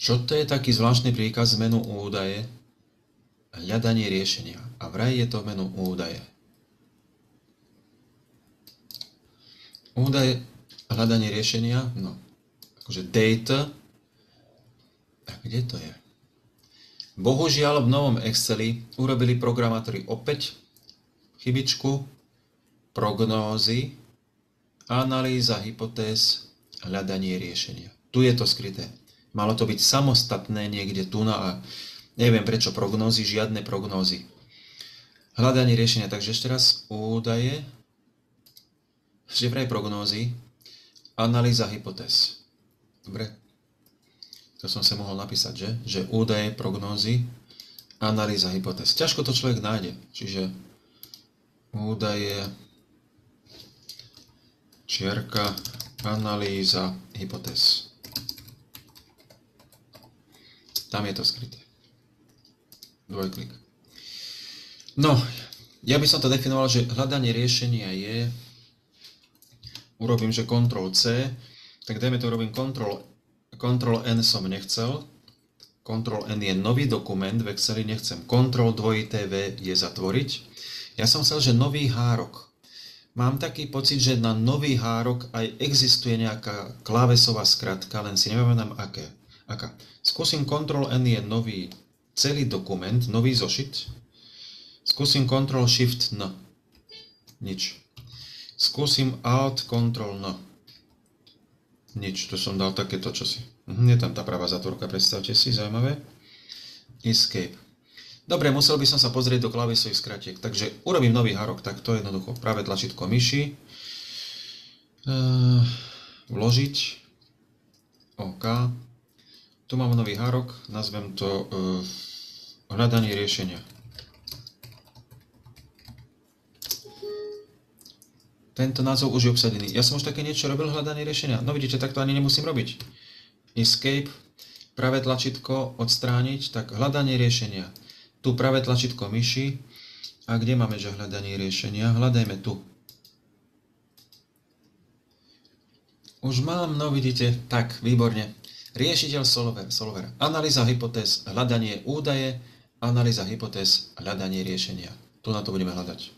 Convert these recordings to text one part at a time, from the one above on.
Čo to je taký zvláštny príkaz menu údaje? Hľadanie riešenia. A vraj je to menu údaje. Údaje, hľadanie riešenia, no, akože data. A kde to je? Bohužiaľ v novom Exceli urobili programátori opäť chybičku, prognózy, analýza hypotéz, hľadanie riešenia. Tu je to skryté. Malo to byť samostatné niekde tu a neviem prečo prognózy, žiadne prognózy. Hľadanie riešenia, takže ešte raz údaje, že vraj prognózy, analýza hypotéz. Dobre? To som sa mohol napísať, že údaje, prognózy, analýza hypotéz. Ťažko to človek nájde, čiže údaje, čiarka, analýza hypotéz. Tam je to skryté. Dvojklik. No, ja by som to definoval, že hľadanie riešenia je, urobím, že Ctrl+C, tak dajme to, urobím Ctrl+N som nechcel, Ctrl+N je nový dokument, v Exceli nechcem, Ctrl+2V je zatvoriť. Ja som chcel, že nový hárok. Mám taký pocit, že na nový hárok aj existuje nejaká klávesová skratka, len si nepamätám aká. Skúsim Ctrl+N je nový celý dokument, nový zošit. Skúsim Ctrl+Shift+N. Nič. Skúsim Alt Ctrl+N. Nič, tu som dal takéto čosi. Je tam tá pravá zatvorka, predstavte si, zaujímavé. Escape. Dobre, musel by som sa pozrieť do klávesových skratiek, takže urobím nový hárok, takto jednoducho. Pravé tlačítko myši. Vložiť. OK. Tu mám nový hárok, nazvem to hľadanie riešenia. Tento názov už je obsadený. Ja som už také niečo robil, hľadanie riešenia. No vidíte, tak to ani nemusím robiť. Escape, pravé tlačítko odstrániť, tak hľadanie riešenia. Tu pravé tlačítko myši. A kde máme, že hľadanie riešenia? Hľadajme tu. Už mám, no vidíte, tak, výborne. Riešiteľ solver. Analýza hypotéz, hľadanie údaje, analýza hypotéz, hľadanie riešenia. Tu na to budeme hľadať.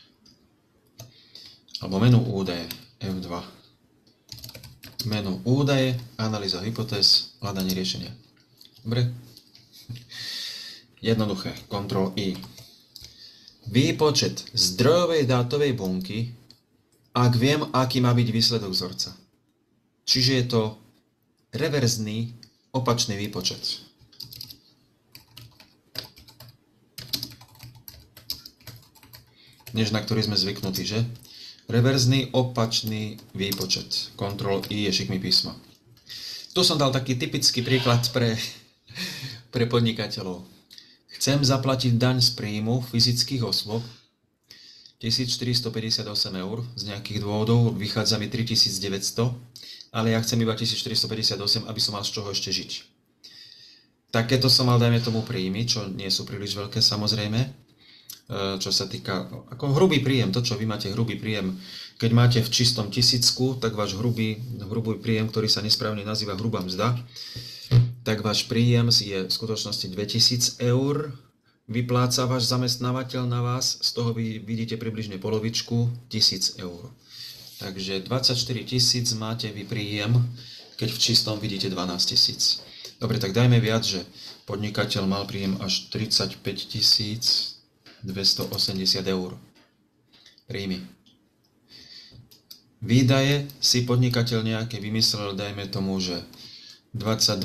Alebo menu údaje, F2. Menu údaje, analýza hypotéz, hľadanie riešenia. Dobre? Jednoduché, Ctrl+I. Výpočet zdrojovej dátovej bunky, ak viem, aký má byť výsledok vzorca. Čiže je to reverzný, opačný výpočet. Než na ktorý sme zvyknutí, že? Reverzný, opačný výpočet. Ctrl+I je šikmý písmo. Tu som dal taký typický príklad pre podnikateľov. Chcem zaplatiť daň z príjmu fyzických osôb 1458 eur, z nejakých dôvodov vychádza mi 3900, ale ja chcem iba 1458, aby som mal z čoho ešte žiť. Takéto som mal, dajme tomu, príjmy, čo nie sú príliš veľké samozrejme. Čo sa týka, ako hrubý príjem, to čo vy máte hrubý príjem, keď máte v čistom tisícku, tak váš hrubý príjem, ktorý sa nesprávne nazýva hrubá mzda, tak váš príjem je v skutočnosti 2000 eur, vypláca váš zamestnávateľ na vás, z toho vy vidíte približne polovičku, 1000 eur. Takže 24 000 máte vy príjem, keď v čistom vidíte 12 000. Dobre, tak dajme viac, že podnikateľ mal príjem až 35 280 eur. Príjmy. Výdaje si podnikateľ nejaké vymyslel, dajme tomu, že 22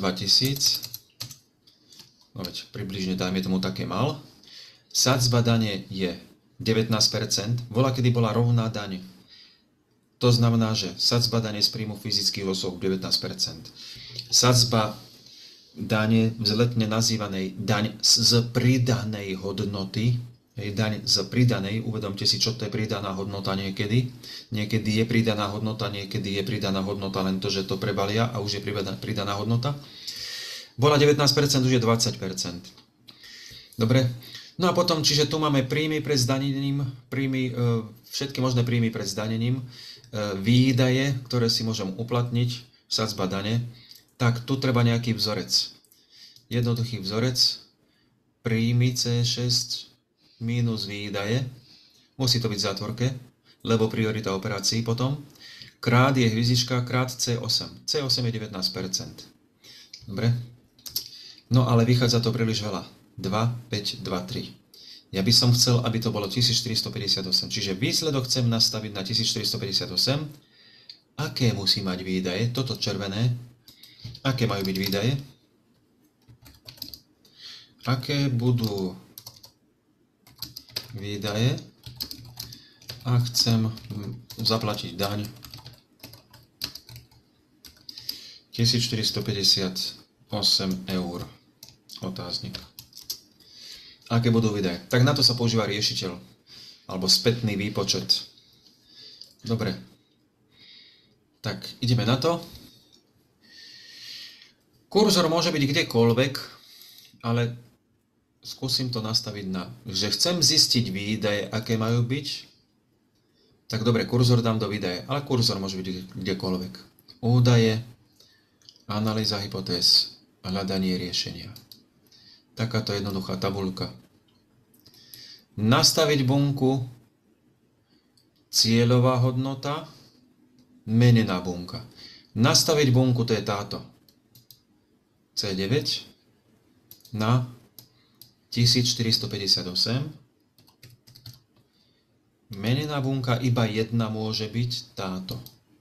000. No veď približne dajme tomu také mal. Sadzba dane je 19%. Bola, kedy bola rovná daň. To znamená, že sadzba dane z príjmu fyzických osôb 19%. Sadzba dane vzletne nazývanej daň z pridanej hodnoty. Daň z pridanej, uvedomte si, čo to je pridaná hodnota niekedy. Niekedy je pridaná hodnota, niekedy je pridaná hodnota len to, že to prebalia a už je pridaná hodnota. Bola 19%, už je 20%. Dobre? No a potom, čiže tu máme príjmy pred zdanením, všetky možné príjmy pred zdanením, výdaje, ktoré si môžem uplatniť, sadzba dane, tak tu treba nejaký vzorec. Jednoduchý vzorec, príjmy C6 minus výdaje, musí to byť v zátvorke, lebo priorita operácií potom, krát je hviezdička, krát C8. C8 je 19%. Dobre? No ale vychádza to príliš veľa. 2, 5, 2, 3. Ja by som chcel, aby to bolo 1458. Čiže výsledok chcem nastaviť na 1458. Aké musí mať výdaje? Toto červené. Aké majú byť výdaje? Aké budú výdaje, ak chcem zaplatiť daň 1458 eur. Otáznik. Aké budú výdaje? Tak na to sa používa riešiteľ, alebo spätný výpočet. Dobre. Tak, ideme na to. Kurzor môže byť kdekoľvek, ale skúsim to nastaviť na, že chcem zistiť výdaje, aké majú byť. Tak dobre, kurzor dám do výdaje, ale kurzor môže byť kdekoľvek. Údaje, analýza hypotéz, hľadanie riešenia. Takáto jednoduchá tabuľka. Nastaviť bunku, cieľová hodnota, menená bunka. Nastaviť bunku, to je táto. C9 na 1458. Menená bunka iba jedna môže byť táto.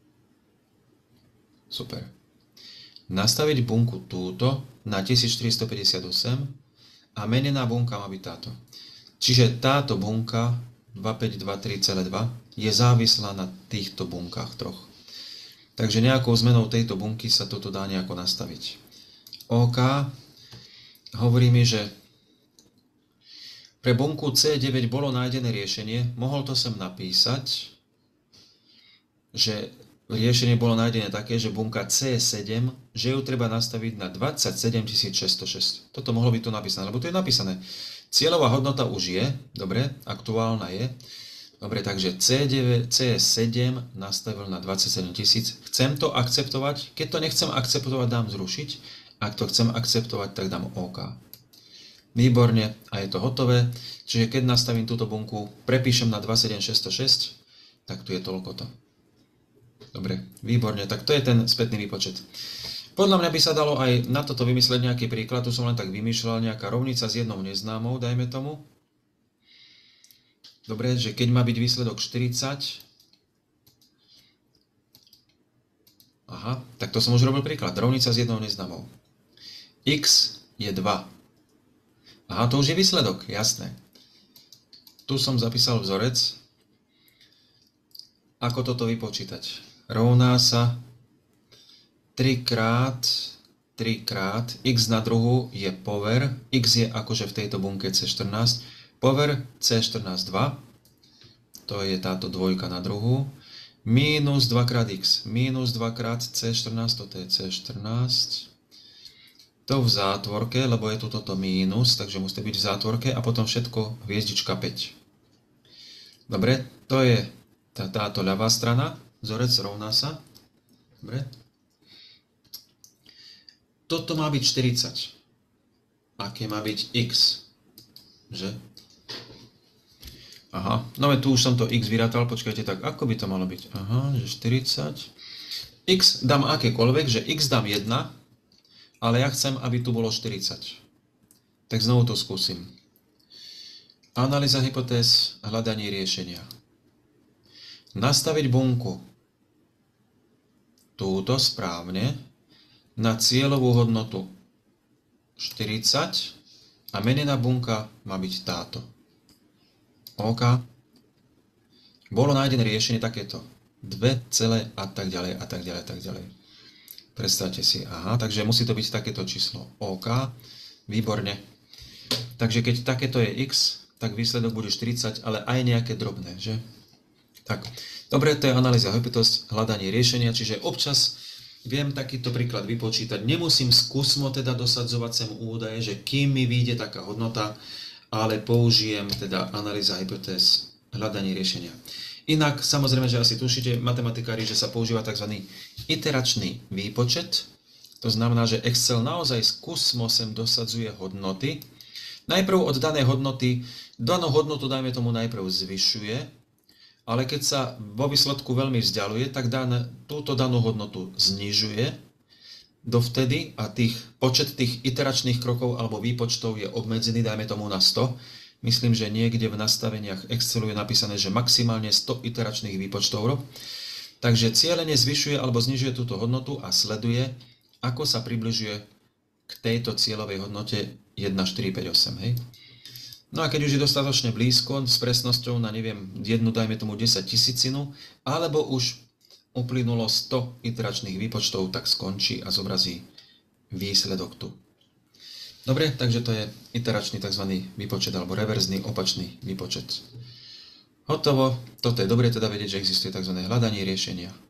Super. Nastaviť bunku túto na 1458 a menená bunka má byť táto. Čiže táto bunka 2523,2 je závislá na týchto bunkách troch. Takže nejakou zmenou tejto bunky sa toto dá nejako nastaviť. OK. Hovorí mi, že pre bunku C9 bolo nájdené riešenie. Mohol to sem napísať, že riešenie bolo nájdené také, že bunka C7, že ju treba nastaviť na 27606. Toto mohlo byť tu napísané, lebo tu je napísané. Cieľová hodnota už je, dobre, aktuálna je. Dobre, takže C7 nastavil na 27 000. Chcem to akceptovať. Keď to nechcem akceptovať, dám zrušiť. Ak to chcem akceptovať, tak dám OK. Výborne, a je to hotové. Čiže keď nastavím túto bunku, prepíšem na 27606, tak tu je toľkoto. Dobre, výborne, tak to je ten spätný výpočet. Podľa mňa by sa dalo aj na toto vymysleť nejaký príklad, tu som len tak vymýšľal, nejaká rovnica s jednou neznámou, dajme tomu. Dobre, že keď má byť výsledok 40, aha, tak to som už robil príklad, rovnica s jednou neznámou. X je 2. Aha, to už je výsledok, jasné. Tu som zapísal vzorec. Ako toto vypočítať? Rovná sa 3 krát x na druhu je pover, x je akože v tejto bunke C14, pover C14 2, to je táto dvojka na druhu, minus 2 krát x, minus 2 krát C14, toto je C14, to v zátvorke, lebo je tu toto mínus, takže musíte byť v zátvorke a potom všetko hviezdička 5. Dobre, to je táto ľavá strana, vzorec rovná sa. Dobre. Toto má byť 40. Aké má byť x? Že? Aha, no tu už som to x vyrátal, počkajte, tak ako by to malo byť? Aha, že 40. X dám akékoľvek, že x dám 1, ale ja chcem, aby tu bolo 40. Tak znovu to skúsim. Analýza hypotéz, hľadanie riešenia. Nastaviť bunku túto správne na cieľovú hodnotu 40 a menená bunka má byť táto. OK. Bolo nájdené riešenie takéto. 2 celé a tak ďalej a tak ďalej a tak ďalej. Predstavte si, aha, takže musí to byť takéto číslo. OK, výborne. Takže keď takéto je x, tak výsledok bude 40, ale aj nejaké drobné, že? Tak, dobre, to je analýza hypotéz, hľadanie riešenia, čiže občas viem takýto príklad vypočítať. Nemusím skúsmo teda dosadzovať sem údaje, že kým mi vyjde taká hodnota, ale použijem teda analýza hypotéz, hľadanie riešenia. Inak, samozrejme, že asi tušíte, matematikári, že sa používa tzv. Iteračný výpočet To znamená, že Excel naozaj z kusmo sem dosadzuje hodnoty. Najprv od danej hodnoty, danú hodnotu, dajme tomu, najprv zvyšuje, ale keď sa vo výsledku veľmi vzdialuje, tak túto danú hodnotu znižuje dovtedy a počet tých iteračných krokov alebo výpočtov je obmedzený, dajme tomu na 100. Myslím, že niekde v nastaveniach Excelu je napísané, že maximálne 100 iteračných výpočtov rob. Takže cieľene zvyšuje alebo znižuje túto hodnotu a sleduje, ako sa približuje k tejto cieľovej hodnote 1, 4, 5, 8. Hej? No a keď už je dostatočne blízko s presnosťou na, neviem, jednu, dajme tomu 10 000, alebo už uplynulo 100 iteračných výpočtov, tak skončí a zobrazí výsledok tu. Dobre, takže to je iteračný tzv. Výpočet alebo reverzný opačný výpočet. Hotovo. Toto je dobre teda vedieť, že existuje tzv. Hľadanie riešenia.